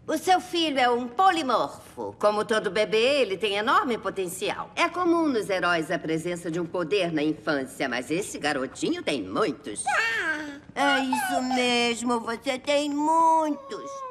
O seu filho é um polimorfo. Como todo bebê, ele tem enorme potencial. É comum nos heróis a presença de um poder na infância, mas esse garotinho tem muitos. É isso mesmo, você tem muitos.